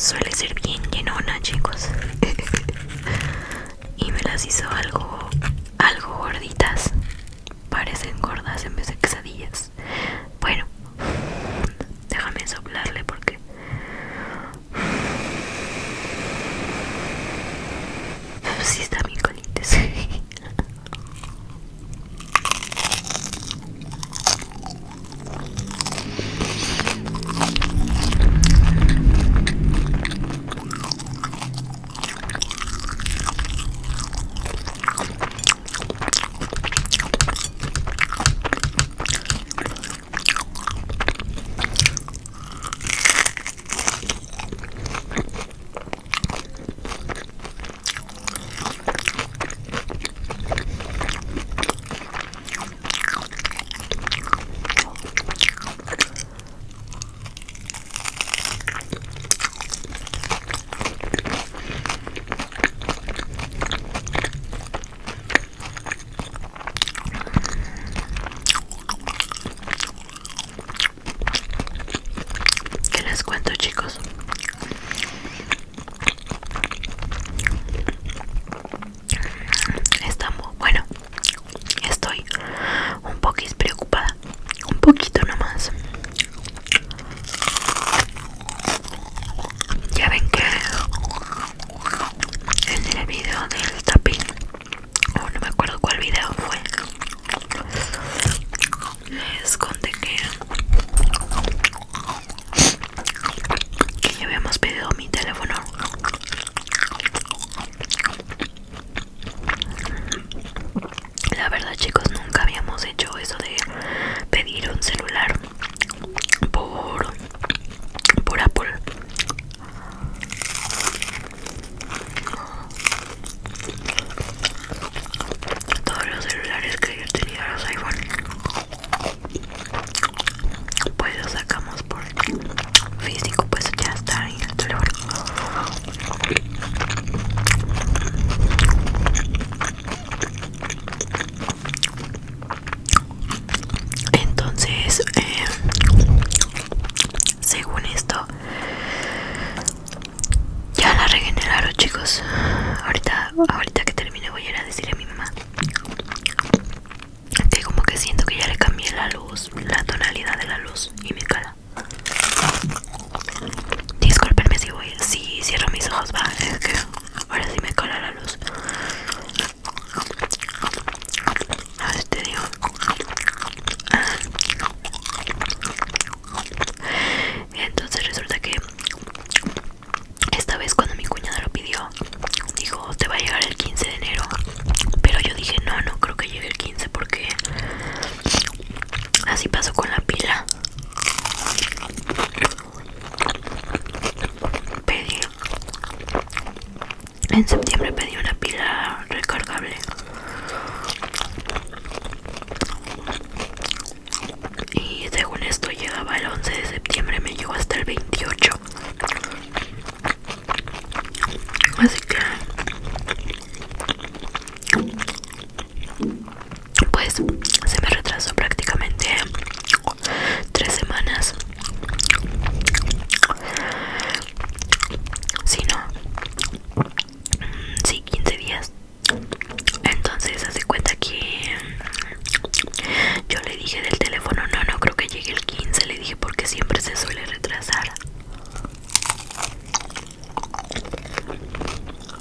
suele ser bien llenona, chicos. Y me las hizo algo gorditas. Parecen gordas en vez de quesadillas. Bueno, déjame soplarle porque sí está bien caliente. ¿Qué les cuento, chicos? Bueno, estoy un poquito preocupada, un poquito nomás. Ya ven que en el video del tapping, o no me acuerdo cuál video fue, les conté que ya habíamos pedido mi teléfono. La verdad, chicos, nunca habíamos hecho eso de pedir un celular por Apple. Todos los celulares que yo tenía, los iPhone, pues los sacamos por físico, pues ya está ahí el teléfono. Entonces, según esto, ya la regeneraron, chicos. Ahorita que termine voy a ir a decirle a mi mamá que como que siento que ya le cambié la luz, la tonalidad de la luz y me cala. Discúlpenme si cierro mis ojos, va, es que ahora sí me cala la luz. A ver, te digo. Entonces resulta que esta vez cuando mi cuñada lo pidió, dijo, te va a llegar el 15 de enero. Pero yo dije, no creo que llegue el 15 porque así pasó con la pila. En septiembre pedí una pila recargable y según esto llegaba el 11 de septiembre, me llegó hasta el 28. Así que pues se me retrasó prácticamente 3 semanas. Si no, sí, 15 días. Entonces hace cuenta que yo le dije del teléfono, no creo que llegue el 15, le dije, porque siempre se suele retrasar.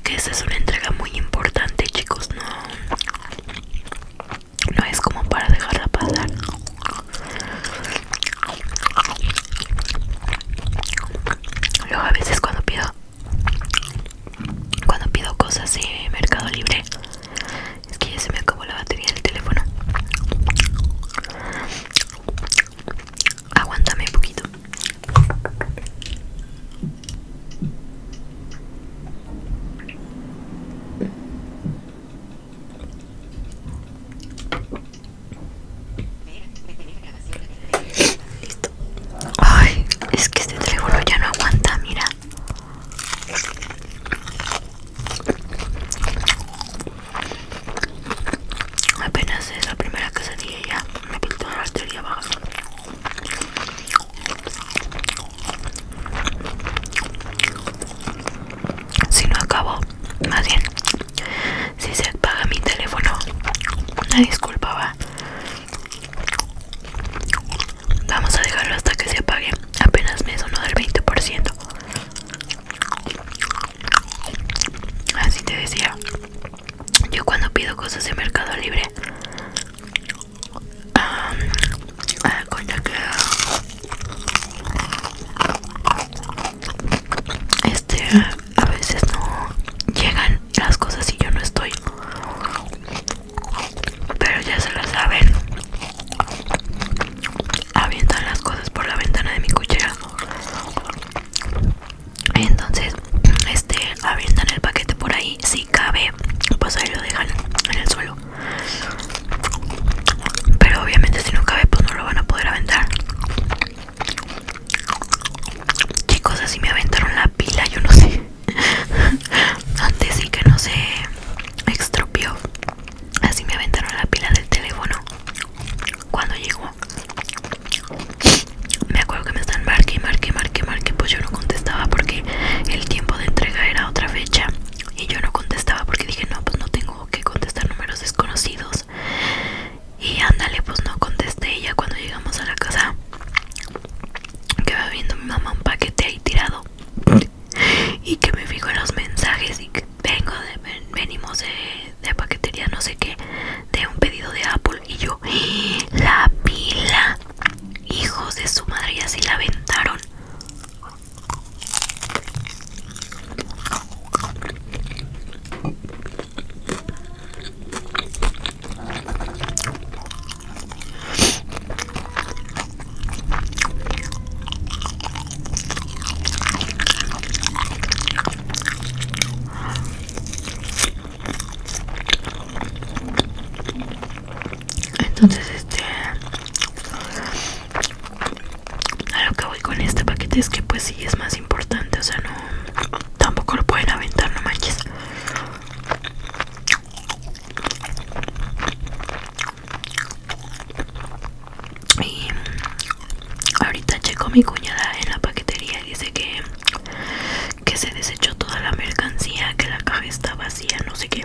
que esa es una entrega muy importante, chicos. No es como para dejarla pasar. Luego a veces cuando pido cosas de Mercado Libre, es que ya se me acabó la batería del teléfono. Aguántame un poquito. Listo. Ay, es que este teléfono ya no aguanta, mira. Apenas es la primera quesadilla y ya me pintó la batería baja. Si no acabo, más bien, si se apaga mi teléfono, una disculpa, va. Vamos a dejarlo hasta que se apague. Apenas me sonó del 20%. Así te decía, yo cuando pido cosas de Mercado Libre, cuenta que a veces no llegan las cosas y yo no estoy, pero ya se lo saben. Avientan las cosas por la ventana de mi cochera. Entonces avientan el paquete por ahí. Si cabe, pues ahí lo dejan en el suelo, pero obviamente si no cabe, pues no lo van a poder aventar. Chicos, así me aventaron la pila, yo no sé. Antes sí que no se estropeó. Así me aventaron la pila del teléfono cuando llegó. Me acuerdo que me están marque, pues yo no contestaba porque el tiempo de entrega era otra fecha. Y yo no contestaba porque dije, no, pues no tengo que contestar números desconocidos. Y ándale, pues no contesté. Y ya cuando llegamos a la casa, que va viendo mi mamá un paquete ahí tirado. Y que me fijo en los mensajes y que venimos de paquetería no sé qué, de un pedido de Apple. Y yo, la pila, hijos de su madre, y así la aventaron. Entonces a lo que voy con este paquete es que pues sí es más importante, o sea, no, tampoco lo pueden aventar, no manches. Y ahorita checo mi cuñada en la paquetería y dice que se desechó toda la mercancía, que la caja está vacía, no sé qué.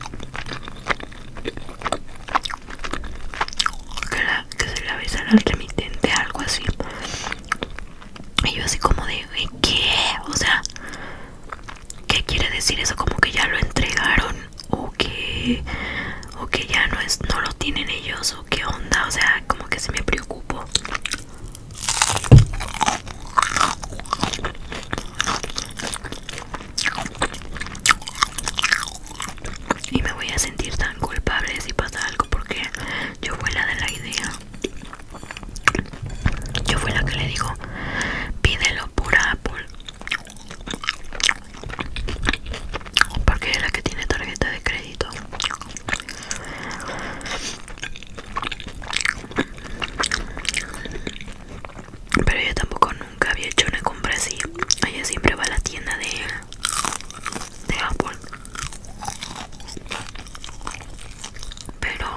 Que se la avisa al remitente, algo así. Y yo así como de, ¿qué? O sea, ¿qué quiere decir eso? ¿Como que ya lo entregaron? ¿O que ya no lo tienen ellos? ¿O qué onda? O sea, como que se me preocupo. Y me voy a sentir tan culpable si pasa algo porque yo fui la de la idea. Yo fui la que le digo, pídelo por Apple. Porque es la que tiene tarjeta de crédito. Pero ella tampoco nunca había hecho una compra así. Ella siempre va a la tienda de Apple. Pero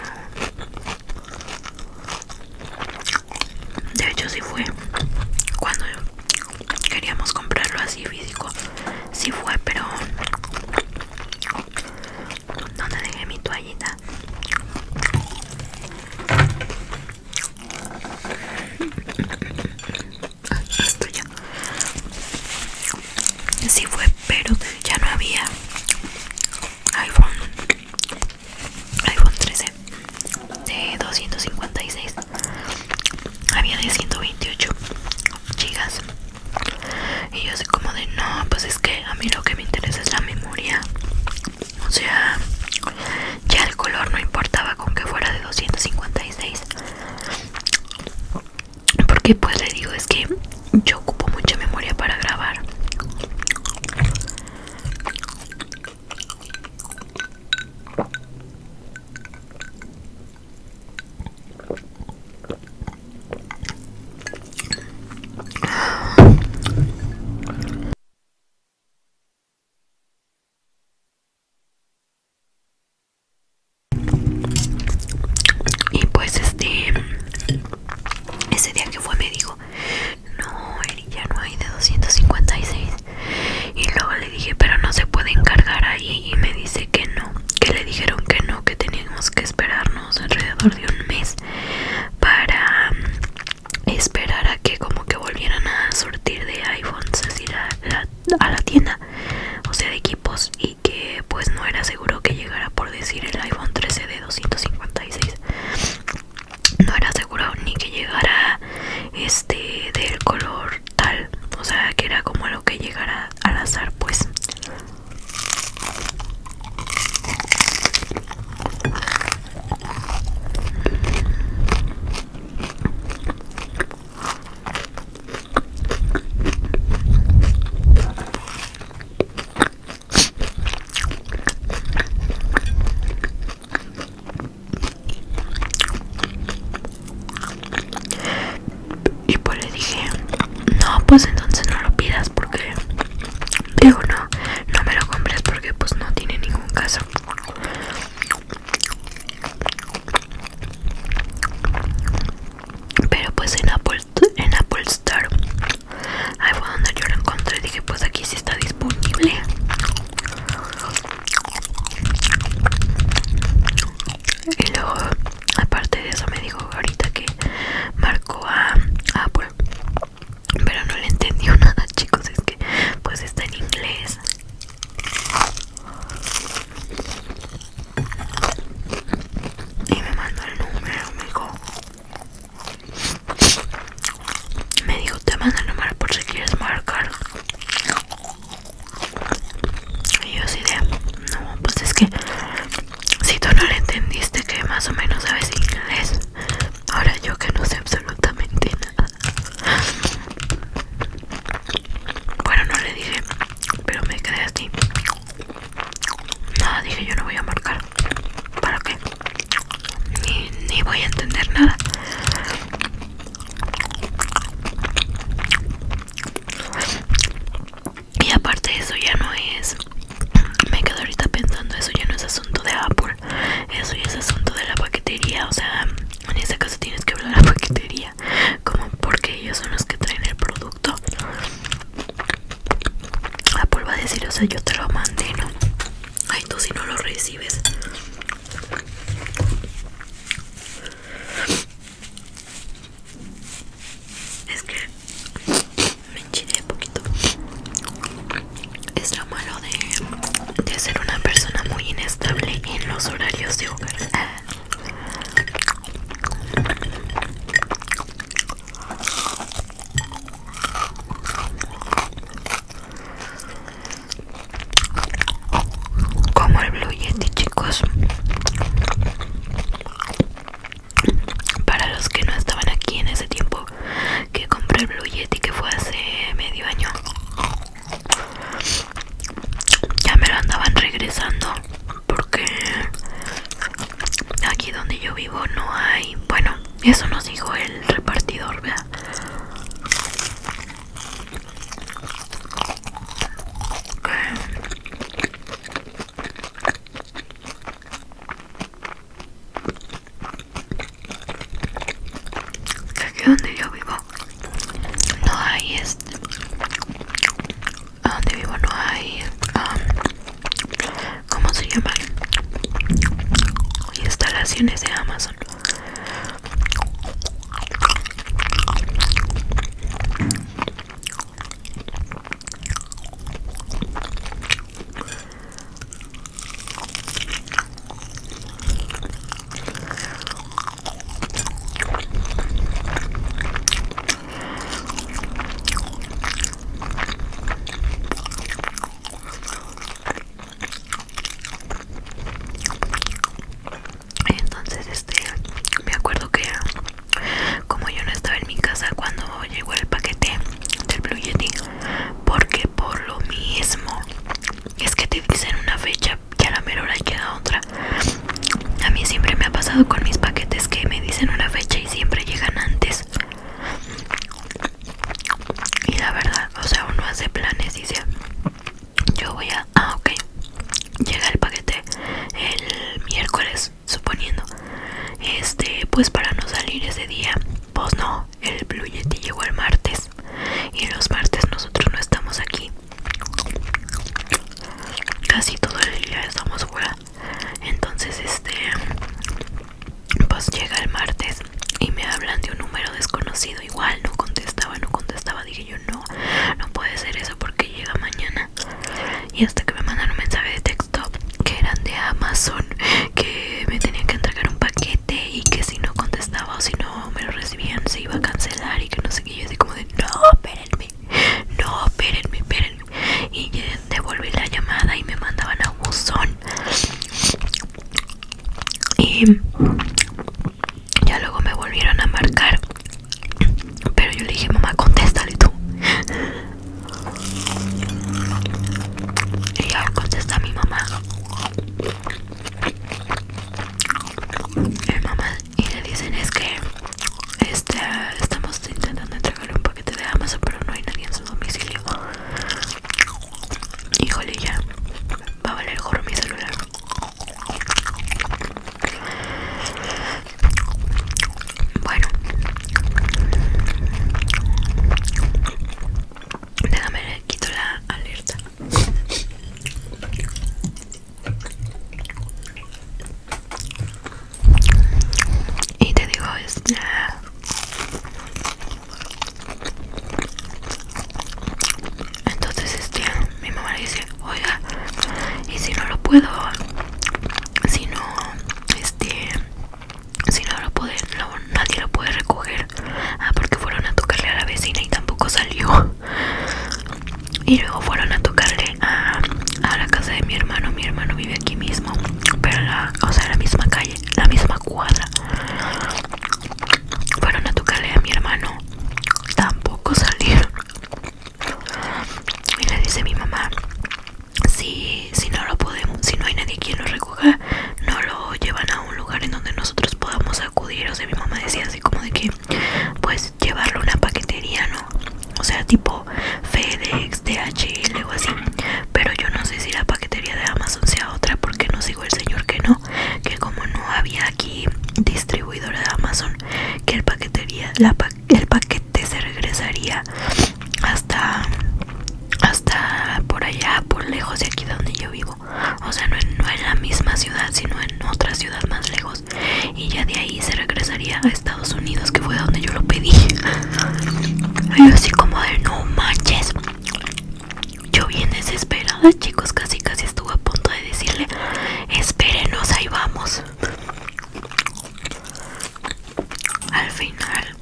de hecho sí fue. Cuando queríamos comprarlo así físico, sí fue, pero ¿dónde dejé mi toallita? Esto ya. Sí fue, pero ya no había. porque pues le digo, es que yo ocupo mucha memoria para grabar. Y pues ese día que fue me dijo, no, Eri, ya no hay de 256. Y luego le dije, pero no se puede encargar ahí. Y me dice que no, que le dijeron que no, que teníamos que esperarnos alrededor de un mes para esperar a que como que volvieran a surtir de iPhones así a la tienda, o sea, de equipos, y que pues no era seguro que llegara, por decir, el iPhone 13 de 256. No era seguro ni que llegara del color tal, o sea, que era como lo que llegara al azar, pues. Y pues le dije, no, pues entonces no lo pidas, porque digo, no me lo compres, porque pues no tiene ningún caso. Pero pues en Apple Store, ahí fue donde yo lo encontré. Dije, pues aquí sí está disponible. Y luego, aparte de eso, me dijo ahorita que marcó a Apple, pero no le entendió nada, chicos. Es que pues está en inglés. Y me mandó el número, me dijo, te mando el número por si quieres marcar. Y yo así de, no, pues es que si tú no le entendiste, que más o menos sabes inglés, ahora yo que no sé absolutamente nada. Bueno, no le dije, pero me quedé así. Nada, dije, yo no voy a marcar. ¿Para qué? Ni voy a entender nada. Y aparte de eso ya no es, me quedo ahorita pensando, eso ya no es asunto de Apple, eso ya es asunto de la paquetería. O sea, en ese caso tienes que hablar a la paquetería, como porque ellos son los que traen el producto. Apple va a decir, o sea, yo te lo mandé, ¿no? Ay, tú si no lo recibes. Es que me enchiné poquito. Es lo malo de ser una persona muy inestable en los horarios de hogar. Como el Blue Yeti, chicos. Para los que no estaban aquí en ese tiempo que compré el Blue Yeti, que fue hace medio año, ya me lo andaban regresando, porque aquí donde yo vivo no hay, bueno, eso nos dijo el repartidor, ¿verdad? Que aquí donde yo vivo no hay a donde vivo no hay ¿cómo se llama? Instalaciones de Amazon. Entonces fecha que a la mera hora llega otra. A mí siempre me ha pasado con mis paquetes que me dicen una fecha y siempre llegan antes. Y la verdad, o sea, uno hace planes y dice, yo voy a... Ah, ok. Llega el paquete el miércoles, suponiendo. Pues para no salir ese día. Pues no, el Blue Yeti llegó el martes. Y los martes nosotros no estamos aquí. Casi todo el día estamos fuera. Entonces, pues llega el martes y me hablan de un número desconocido. Igual no contestaba. Dije yo, no puede ser eso porque llega mañana. Y hasta que me mandaron un mensaje de texto que eran de Amazon, que me tenían que entregar un paquete y que si no contestaba o si no me lo recibían se iba a cancelar y que no sé qué. Yo así como de, espérenme. Y devolví la llamada y me mandaban a buzón. Y ya luego me volvieron a marcar, pero yo le dije, mamá, contéstale tú. Y ya contesta mi mamá. Y le dicen, es que estamos intentando entregarle un paquete de Amazon, pero no hay nadie en su domicilio. Híjole, ya va a valer gorro mi celular. Bueno, déjame, le quito la alerta. Y te digo, entonces mi mamá le dice, oiga, y si no lo puedo, si no nadie lo puede recoger. Porque fueron a tocarle a la vecina y tampoco salió. Y luego fueron a tocarle a la casa de mi hermano. Mi hermano vive aquí mismo, pero la misma calle, la misma cuadra. Fueron a tocarle a mi hermano, tampoco salieron. Y le dice mi mamá, si no lo podemos, si no hay nadie quien lo recoja, no lo llevan a un lugar en donde nosotros podamos acudir. O sea, mi mamá decía así como de que pues llevarlo a una paquetería, ¿no? O sea, tipo FedEx, DHL o así. Pero yo no sé si la paquetería de Amazon sea otra, porque nos dijo el señor que no, que como no había aquí distribuidora de Amazon, que el paquete se regresaría hasta por allá, por lejos de aquí donde yo vivo. O sea, no en la misma ciudad, sino en otra ciudad más lejos. Y ya de ahí se regresaría a Estados Unidos, que fue donde yo lo pedí. Y así como de, no manches. Yo bien desesperada, chicos, casi estuve a punto de decirle, espérenos, ahí vamos. Al final,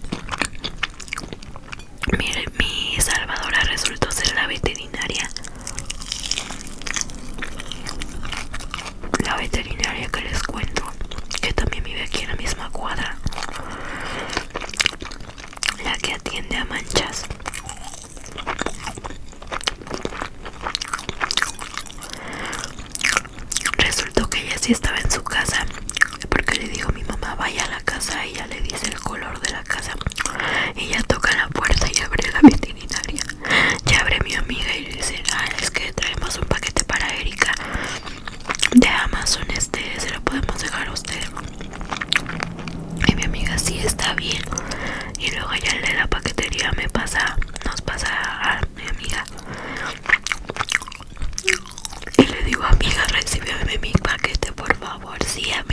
mire, mi salvadora resultó ser la veterinaria. La veterinaria que les cuento, que también vive aquí en la misma cuadra. La que atiende a manchas. Resultó que ella sí estaba en su casa, porque le dijo a mi mamá, vaya a la casa. Ella le dice el color de la casa. Ella toca la puerta y abre la veterinaria. Ya abre mi amiga y le dice, es que traemos un paquete para Erika de Amazon, se lo podemos dejar a usted. Y mi amiga, sí, está bien. Y luego ya el de la paquetería nos pasa a mi amiga. Y le digo, amiga, recíbeme mi paquete, por favor. Sí,